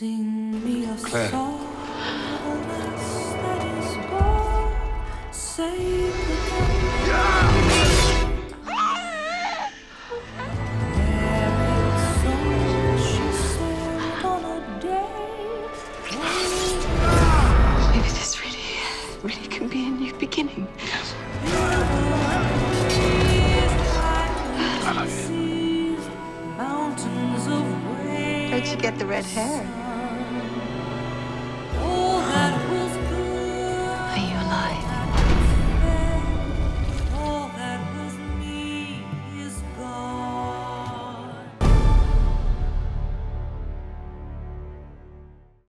Sing me a Claire. song that is gone. Save the song she sailed on a day. Maybe this really can be a new beginning. Mountains of Where'd you get the red hair?